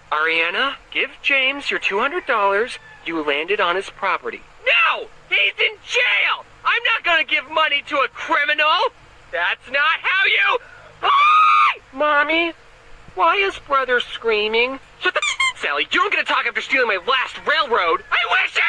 Ariana, give James your $200. You landed on his property. No! He's in jail! I'm not gonna give money to a criminal! That's not how you... Mommy, why is brother screaming? Shut the... Sally, you don't get to talk after stealing my last railroad! I wish